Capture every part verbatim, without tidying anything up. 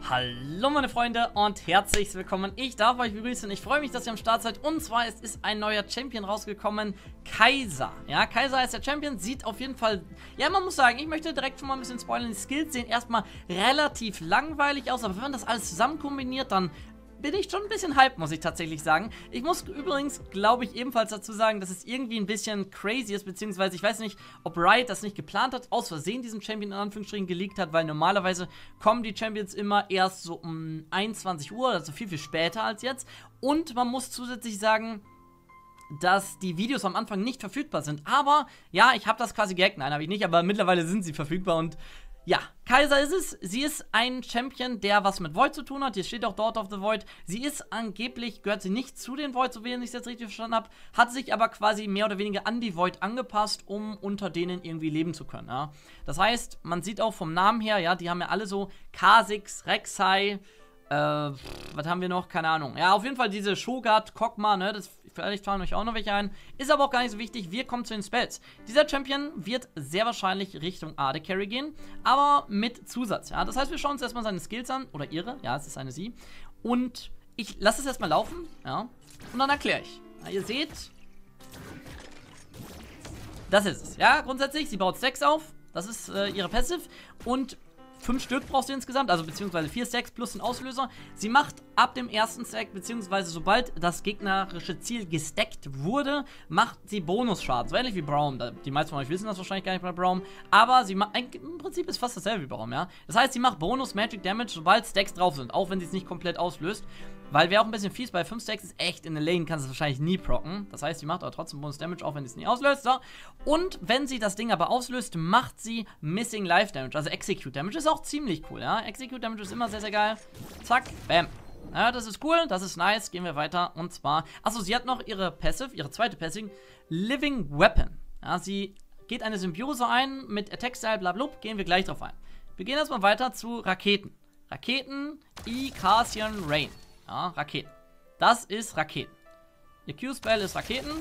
Hallo meine Freunde und herzlich willkommen. Ich darf euch begrüßen. Ich freue mich, dass ihr am Start seid. Und zwar es ist ein neuer Champion rausgekommen. Kai'Sa. Ja, Kai'Sa ist der Champion. Sieht auf jeden Fall... Ja, man muss sagen, ich möchte direkt schon mal ein bisschen spoilern. Die Skills sehen erstmal relativ langweilig aus. Aber wenn man das alles zusammen kombiniert, dann... bin ich schon ein bisschen hyped, muss ich tatsächlich sagen. Ich muss übrigens, glaube ich, ebenfalls dazu sagen, dass es irgendwie ein bisschen crazy ist, beziehungsweise ich weiß nicht, ob Riot das nicht geplant hat, aus Versehen diesen Champion in Anführungsstrichen geleakt hat, weil normalerweise kommen die Champions immer erst so um einundzwanzig Uhr, also viel, viel später als jetzt. Und man muss zusätzlich sagen, dass die Videos am Anfang nicht verfügbar sind. Aber, ja, ich habe das quasi gehackt. Nein, habe ich nicht, aber mittlerweile sind sie verfügbar und... ja, Kai'Sa ist es. Sie ist ein Champion, der was mit Void zu tun hat. Hier steht auch Daughter of the Void. Sie ist angeblich, gehört sie nicht zu den Void, so wie ich es jetzt richtig verstanden habe, hat sich aber quasi mehr oder weniger an die Void angepasst, um unter denen irgendwie leben zu können. Ja. Das heißt, man sieht auch vom Namen her, ja, die haben ja alle so Kha'Zix, Rek'Sai, äh, was haben wir noch? Keine Ahnung. Ja, auf jeden Fall diese Sho'Guard, Kog'Maw, ne, das, vielleicht fallen euch auch noch welche ein. Ist aber auch gar nicht so wichtig. Wir kommen zu den Spells. Dieser Champion wird sehr wahrscheinlich Richtung A D Carry gehen, aber mit Zusatz, ja. Das heißt, wir schauen uns erstmal seine Skills an, oder ihre, ja, es ist eine sie. Und ich lasse es erstmal laufen, ja, und dann erkläre ich. Ja, ihr seht, das ist es, ja, grundsätzlich, sie baut Stacks auf, das ist äh, ihre Passive und fünf Stück brauchst du insgesamt, also beziehungsweise vier Stacks plus ein Auslöser. Sie macht ab dem ersten Stack, beziehungsweise sobald das gegnerische Ziel gestackt wurde, macht sie Bonusschaden. So ähnlich wie Braum. Die meisten von euch wissen das wahrscheinlich gar nicht bei Braum. Aber sie macht, im Prinzip ist fast dasselbe wie Braum, ja. Das heißt, sie macht Bonus Magic Damage, sobald Stacks drauf sind, auch wenn sie es nicht komplett auslöst. Weil wäre auch ein bisschen fies, bei fünf Stacks ist echt in der Lane, kannst du es wahrscheinlich nie procken. Das heißt, sie macht aber trotzdem Bonus Damage, auch wenn sie es nie auslöst. So. Und wenn sie das Ding aber auslöst, macht sie Missing Life Damage, also Execute Damage. Ist auch ziemlich cool, ja. Execute Damage ist immer sehr, sehr geil. Zack, bam. Ja, das ist cool, das ist nice. Gehen wir weiter. Und zwar, achso, sie hat noch ihre Passive, ihre zweite Passive, Living Weapon. Ja, sie geht eine Symbiose ein mit Attack Style, blablabla. Gehen wir gleich drauf ein. Wir gehen erstmal weiter zu Raketen. Raketen, Icasian Rain. Ja, Raketen. Das ist Raketen. Ihr Q-Spell ist Raketen.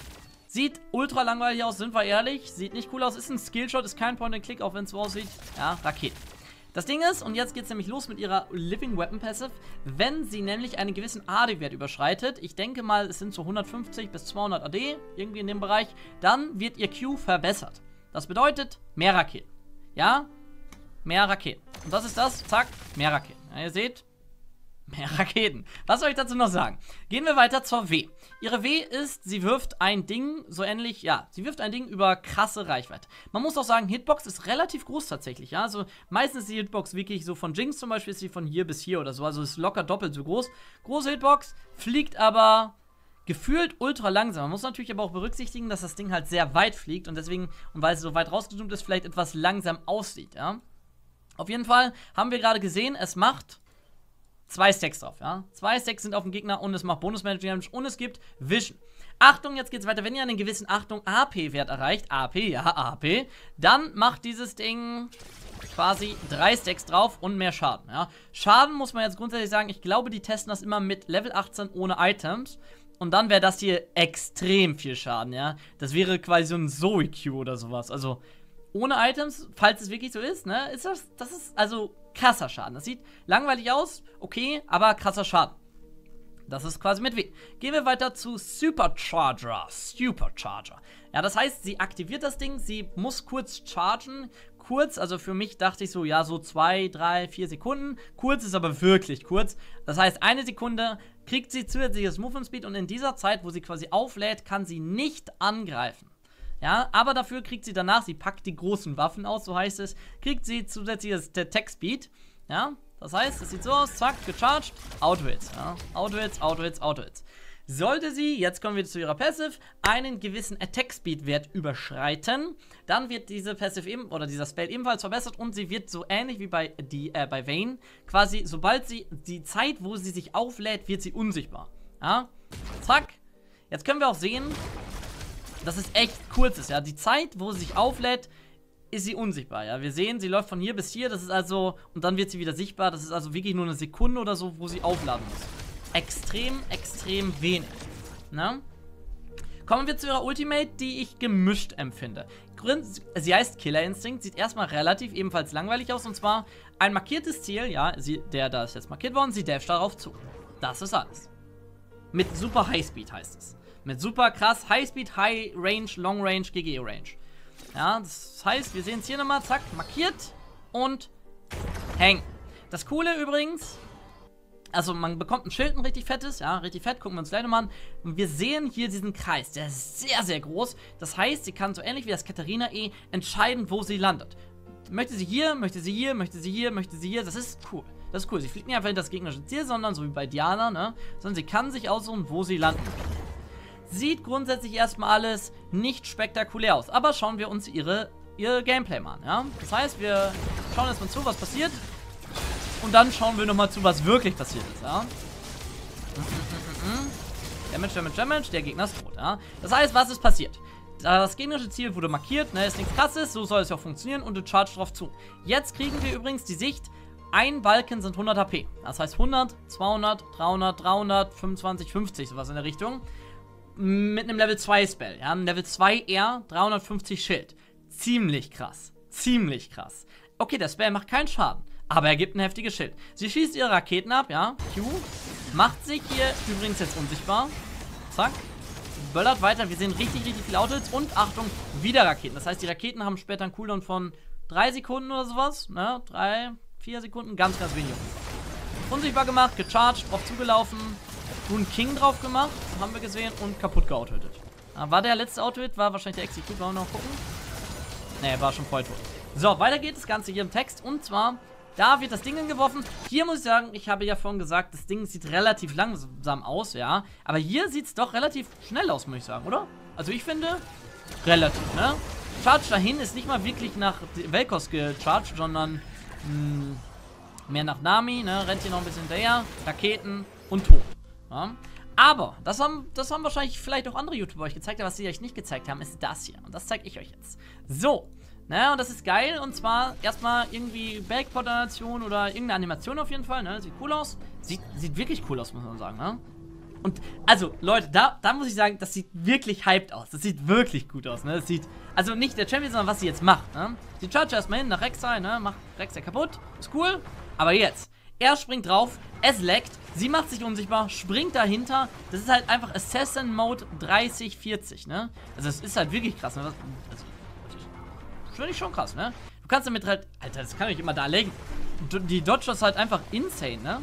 Sieht ultra langweilig aus, sind wir ehrlich. Sieht nicht cool aus, ist ein Skillshot, ist kein Point-and-Click, auch wenn es so aussieht. Ja, Raketen. Das Ding ist, und jetzt geht es nämlich los mit ihrer Living Weapon Passive, wenn sie nämlich einen gewissen A D-Wert überschreitet, ich denke mal, es sind so hundertfünfzig bis zweihundert A D, irgendwie in dem Bereich, dann wird ihr Q verbessert. Das bedeutet, mehr Raketen. Ja, mehr Raketen. Und das ist das, zack, mehr Raketen. Ja, ihr seht, mehr Raketen. Was soll ich dazu noch sagen? Gehen wir weiter zur W. Ihre W ist, sie wirft ein Ding, so ähnlich, ja, sie wirft ein Ding über krasse Reichweite. Man muss auch sagen, Hitbox ist relativ groß tatsächlich, ja, also meistens ist die Hitbox wirklich so von Jinx zum Beispiel, ist sie von hier bis hier oder so, also ist locker doppelt so groß. Große Hitbox, fliegt aber gefühlt ultra langsam. Man muss natürlich aber auch berücksichtigen, dass das Ding halt sehr weit fliegt und deswegen, und weil es so weit rausgezoomt ist, vielleicht etwas langsam aussieht, ja. Auf jeden Fall haben wir gerade gesehen, es macht zwei Stacks drauf, ja. Zwei Stacks sind auf dem Gegner und es macht Bonus-Magic Damage und es gibt Vision. Achtung, jetzt geht's weiter. Wenn ihr einen gewissen, Achtung, A P-Wert erreicht, A P, ja, A P, dann macht dieses Ding quasi drei Stacks drauf und mehr Schaden, ja. Schaden muss man jetzt grundsätzlich sagen, ich glaube, die testen das immer mit Level achtzehn ohne Items. Und dann wäre das hier extrem viel Schaden, ja. Das wäre quasi so ein Zoe-Q oder sowas. Also, ohne Items, falls es wirklich so ist, ne, ist das, das ist also krasser Schaden. Das sieht langweilig aus, okay, aber krasser Schaden. Das ist quasi mit W. Gehen wir weiter zu Supercharger. Supercharger. Ja, das heißt, sie aktiviert das Ding, sie muss kurz chargen. Kurz, also für mich dachte ich so, ja, so zwei, drei, vier Sekunden. Kurz ist aber wirklich kurz. Das heißt, eine Sekunde kriegt sie zusätzliches Movement Speed und in dieser Zeit, wo sie quasi auflädt, kann sie nicht angreifen. Ja, aber dafür kriegt sie danach, sie packt die großen Waffen aus, so heißt es, kriegt sie zusätzliches Attack Speed. Ja, das heißt, es sieht so aus, zack, gecharged, Auto-Hits, ja, Auto-Hits, Auto-Hits, Auto-Hits. Sollte sie, jetzt kommen wir zu ihrer Passive, einen gewissen Attack-Speed-Wert überschreiten, dann wird diese Passive eben, oder dieser Spell ebenfalls verbessert und sie wird so ähnlich wie bei, die, äh, bei Vayne, quasi, sobald sie, die Zeit, wo sie sich auflädt, wird sie unsichtbar. Ja, zack. Jetzt können wir auch sehen, dass es echt kurz ist, ja. Die Zeit, wo sie sich auflädt, ist sie unsichtbar, ja. Wir sehen, sie läuft von hier bis hier, das ist also, und dann wird sie wieder sichtbar, das ist also wirklich nur eine Sekunde oder so, wo sie aufladen muss. Extrem, extrem wenig, ne? Kommen wir zu ihrer Ultimate, die ich gemischt empfinde. sie heißt Killer Instinct, sieht erstmal relativ ebenfalls langweilig aus. Und zwar ein markiertes Ziel, ja, sie, der da ist jetzt markiert worden, sie dasht darauf zu. Das ist alles. Mit super Highspeed heißt es. Mit super krass Highspeed, High Range, Long Range, G G Range. Ja, das heißt, wir sehen es hier nochmal, zack, markiert und hängen. Das Coole übrigens, also man bekommt ein Schild, ein richtig fettes, ja, richtig fett, gucken wir uns gleich nochmal an. Und wir sehen hier diesen Kreis, der ist sehr, sehr groß. Das heißt, sie kann so ähnlich wie das Katharina E entscheiden, wo sie landet. Möchte sie hier, möchte sie hier, möchte sie hier, möchte sie hier, das ist cool. Das ist cool, sie fliegt nicht einfach in das gegnerische Ziel, sondern so wie bei Diana, ne, sondern sie kann sich aussuchen, wo sie landen möchte. Sieht grundsätzlich erstmal alles nicht spektakulär aus, aber schauen wir uns ihre, ihr Gameplay mal an, ja. Das heißt, wir schauen erstmal zu, was passiert. Und dann schauen wir nochmal zu, was wirklich passiert ist, ja. Damage, Damage, Damage, der Gegner ist tot, ja. Das heißt, was ist passiert? Das gegnerische Ziel wurde markiert, ne, ist nichts krasses, so soll es ja auch funktionieren und du chargst drauf zu. Jetzt kriegen wir übrigens die Sicht, ein Balken sind hundert H P. Das heißt hundert, zweihundert, dreihundert, dreihundert, fünfundzwanzig, fünfzig, sowas in der Richtung. Mit einem Level zwei Spell, ja, ein Level zwei R, dreihundertfünfzig Schild. Ziemlich krass, ziemlich krass. Okay, der Spell macht keinen Schaden, aber er gibt ein heftiges Schild. Sie schießt ihre Raketen ab, ja, Q, macht sich hier übrigens jetzt unsichtbar, zack, böllert weiter, wir sehen richtig, richtig viele Autos und Achtung, wieder Raketen. Das heißt, die Raketen haben später einen Cooldown von drei Sekunden oder sowas, ne, drei, vier Sekunden, ganz, ganz wenig. Unsichtbar gemacht, gecharged, drauf zugelaufen, Rune King drauf gemacht, haben wir gesehen, und kaputt geouthittet. War der letzte Outhit, war wahrscheinlich der Execute, wollen wir noch gucken? Ne, er war schon voll tot. So, weiter geht das Ganze hier im Text, und zwar, da wird das Ding geworfen. Hier muss ich sagen, ich habe ja vorhin gesagt, das Ding sieht relativ langsam aus, ja, aber hier sieht es doch relativ schnell aus, muss ich sagen, oder? Also ich finde, relativ, ne? Charge dahin ist nicht mal wirklich nach Vel'Koz gecharged, sondern mh, mehr nach Nami, ne? Rennt hier noch ein bisschen hinterher, Raketen und tot. Ja. Aber, das haben, das haben wahrscheinlich vielleicht auch andere YouTuber euch gezeigt, aber was sie euch nicht gezeigt haben, ist das hier. Und das zeige ich euch jetzt. So, ne, und das ist geil. Und zwar erstmal irgendwie Backport-Animation oder irgendeine Animation auf jeden Fall, ne? Sieht cool aus. Sieht, sieht wirklich cool aus, muss man sagen, ne? Und, also, Leute, da, da muss ich sagen, das sieht wirklich hyped aus. Das sieht wirklich gut aus, ne? Das sieht, also nicht der Champion, sondern was sie jetzt macht, ne? Sie charge erstmal hin nach Rek'Sai, ne? Macht Rek'Sai kaputt. Ist cool. Aber jetzt, er springt drauf, es leckt. Sie macht sich unsichtbar, springt dahinter. Das ist halt einfach Assassin Mode dreißig vierzig, ne? Also das ist halt wirklich krass, ne? Also, das finde ich schon krass, ne? Du kannst damit halt, Alter, das kann ich immer da legen. Die Dodge ist halt einfach insane, ne?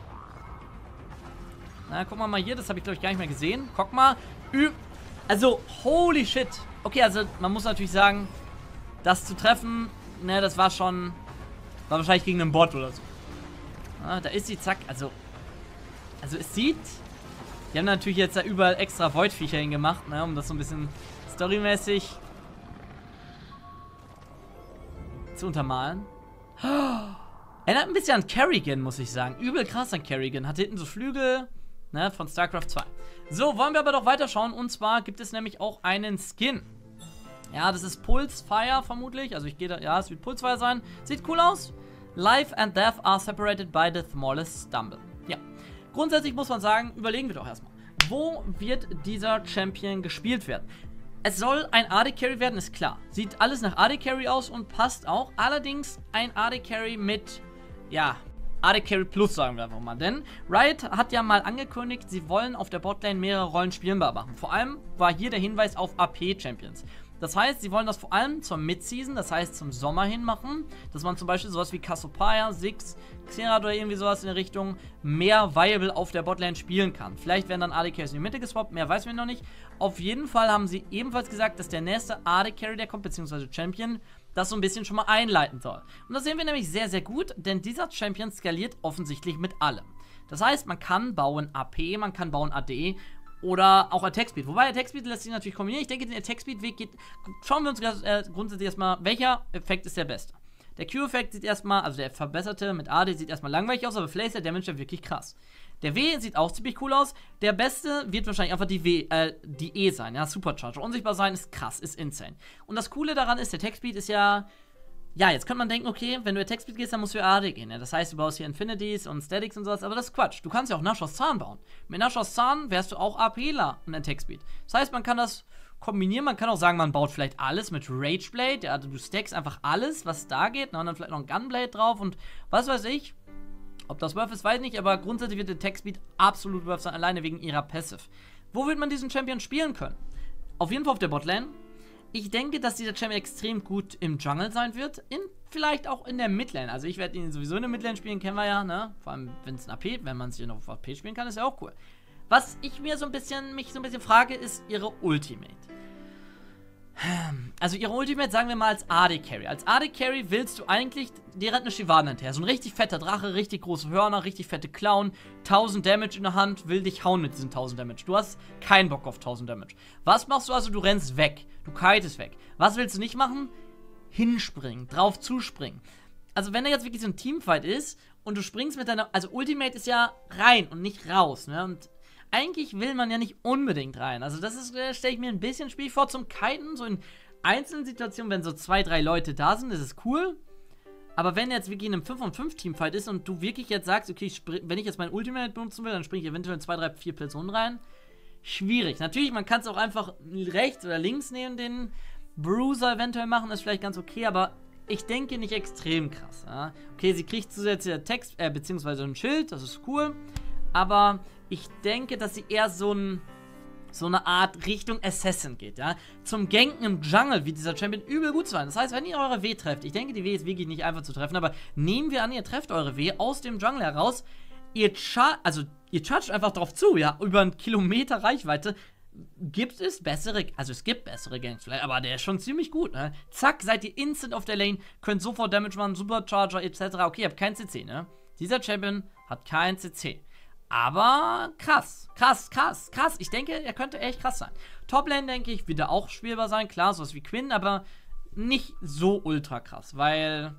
Na, guck mal mal hier, das habe ich glaube ich gar nicht mehr gesehen. Guck mal. Ü also, holy shit. Okay, also man muss natürlich sagen, das zu treffen, ne, das war schon, war wahrscheinlich gegen einen Bot oder so. Ah, da ist sie, zack, also, also es sieht, die haben natürlich jetzt da überall extra Void-Viecher hingemacht, ne, um das so ein bisschen storymäßig zu untermalen. Oh, erinnert ein bisschen an Kerrigan, muss ich sagen. Übel krass an Kerrigan. Hat hinten so Flügel, ne, von StarCraft zwei. So, wollen wir aber doch weiterschauen. Und zwar gibt es nämlich auch einen Skin. Ja, das ist Pulsefire vermutlich. Also ich gehe da, ja, es wird Pulsefire sein. Sieht cool aus. Life and Death are separated by the smallest stumble. Ja, grundsätzlich muss man sagen, überlegen wir doch erstmal. Wo wird dieser Champion gespielt werden? Es soll ein A D-Carry werden, ist klar. Sieht alles nach A D-Carry aus und passt auch. Allerdings ein A D-Carry mit, ja, A D-Carry Plus, sagen wir einfach mal. Denn Riot hat ja mal angekündigt, sie wollen auf der Botlane mehrere Rollen spielbar machen. Vor allem war hier der Hinweis auf A P-Champions. Das heißt, sie wollen das vor allem zur Mid-Season, das heißt zum Sommer hin machen, dass man zum Beispiel sowas wie Cassiopeia, Ziggs, Xerath oder irgendwie sowas in der Richtung mehr viable auf der Botlane spielen kann. Vielleicht werden dann A D-Carries in die Mitte geswappt, mehr weiß man noch nicht. Auf jeden Fall haben sie ebenfalls gesagt, dass der nächste A D-Carry, der kommt, beziehungsweise Champion, das so ein bisschen schon mal einleiten soll. Und das sehen wir nämlich sehr, sehr gut, denn dieser Champion skaliert offensichtlich mit allem. Das heißt, man kann bauen A P, man kann bauen A D oder auch Attack Speed. Wobei Attack Speed lässt sich natürlich kombinieren. Ich denke, den Attack Speed Weg geht. Schauen wir uns äh, grundsätzlich erstmal, welcher Effekt ist der beste. Der Q-Effekt sieht erstmal, also der verbesserte mit A D sieht erstmal langweilig aus, aber vielleicht ist der Damage ja wirklich krass. Der W sieht auch ziemlich cool aus. Der beste wird wahrscheinlich einfach die W, äh, die E sein, ja, Supercharger. Unsichtbar sein ist krass, ist insane. Und das Coole daran ist, der Attack Speed ist ja. Ja, jetzt könnte man denken, okay, wenn du Attack Speed gehst, dann musst du A D gehen. Ja? Das heißt, du baust hier Infinities und Statics und sowas, aber das ist Quatsch. Du kannst ja auch Nashor's Zahn bauen. Mit Nashor's Zahn wärst du auch APler und Attack Speed. Das heißt, man kann das kombinieren. Man kann auch sagen, man baut vielleicht alles mit Rageblade. Ja, du stackst einfach alles, was da geht. Und dann vielleicht noch ein Gunblade drauf und was weiß ich. Ob das worth ist, weiß ich nicht, aber grundsätzlich wird der Tech-Speed absolut worth sein, alleine wegen ihrer Passive. Wo wird man diesen Champion spielen können? Auf jeden Fall auf der Botlane. Ich denke, dass dieser Champion extrem gut im Jungle sein wird, in, vielleicht auch in der Midlane. Also ich werde ihn sowieso in der Midlane spielen, kennen wir ja, ne? Vor allem, wenn es ein A P, wenn man es hier noch auf A P spielen kann, ist ja auch cool. Was ich mir so ein bisschen, mich so ein bisschen frage, ist ihre Ultimate. Also ihre Ultimate sagen wir mal als A D Carry. Als A D Carry willst du eigentlich, dir rennt eine Shyvana hinterher. So ein richtig fetter Drache, richtig große Hörner, richtig fette Clown, tausend Damage in der Hand, will dich hauen mit diesen tausend Damage. Du hast keinen Bock auf tausend Damage. Was machst du also? Du rennst weg. Du kitest weg. Was willst du nicht machen? Hinspringen, drauf zuspringen. Also wenn da jetzt wirklich so ein Teamfight ist und du springst mit deiner, also Ultimate ist ja rein und nicht raus, ne? Und eigentlich will man ja nicht unbedingt rein. Also das ist, äh, stelle ich mir ein bisschen schwierig vor zum Kiten. So in einzelnen Situationen, wenn so zwei, drei Leute da sind, ist es cool. Aber wenn jetzt wirklich in einem fünf gegen fünf Teamfight ist und du wirklich jetzt sagst, okay, ich wenn ich jetzt mein Ultimate benutzen will, dann springe ich eventuell in zwei, drei, vier Personen rein. Schwierig. Natürlich, man kann es auch einfach rechts oder links neben den Bruiser eventuell machen, ist vielleicht ganz okay, aber ich denke nicht extrem krass. Ja? Okay, sie kriegt zusätzlich Text, äh, beziehungsweise ein Schild, das ist cool. Aber ich denke, dass sie eher so, ein, so eine Art Richtung Assassin geht, ja. Zum Ganken im Jungle wird dieser Champion übel gut sein. Das heißt, wenn ihr eure W trefft, ich denke, die W ist wirklich nicht einfach zu treffen, aber nehmen wir an, ihr trefft eure W aus dem Jungle heraus, ihr chargt, also ihr chargt einfach drauf zu, ja, über einen Kilometer Reichweite, gibt es bessere, also es gibt bessere Ganks vielleicht, aber der ist schon ziemlich gut, ne. Zack, seid ihr instant auf der Lane, könnt sofort Damage machen, Supercharger et cetera. Okay, ihr habt kein C C, ne. Dieser Champion hat kein C C. Aber krass, krass, krass, krass. Ich denke, er könnte echt krass sein. Toplane, denke ich, wird er auch spielbar sein. Klar, sowas wie Quinn, aber nicht so ultra krass, weil...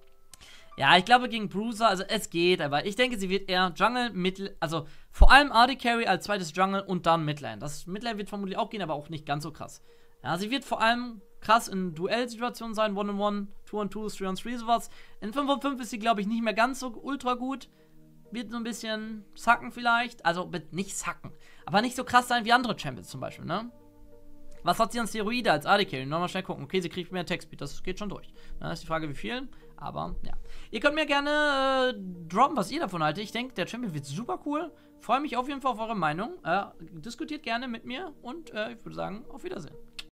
Ja, ich glaube gegen Bruiser, also es geht, aber ich denke, sie wird eher Jungle, Mid, also vor allem A D Carry als zweites Jungle und dann Midlane. Das Midlane wird vermutlich auch gehen, aber auch nicht ganz so krass. Ja, sie wird vor allem krass in Duellsituationen sein, one on one, two on two, three on three, sowas. In fünf on fünf ist sie, glaube ich, nicht mehr ganz so ultra gut. Wird so ein bisschen sacken vielleicht. Also nicht sacken. Aber nicht so krass sein wie andere Champions zum Beispiel, ne? Was hat sie an Steroide als A D Carry? Nochmal schnell gucken. Okay, sie kriegt mehr Attack Speed. Das geht schon durch. Da ist die Frage, wie viel. Aber, ja. Ihr könnt mir gerne äh, droppen, was ihr davon haltet. Ich denke, der Champion wird super cool. Freue mich auf jeden Fall auf eure Meinung. Äh, diskutiert gerne mit mir. Und äh, ich würde sagen, auf Wiedersehen.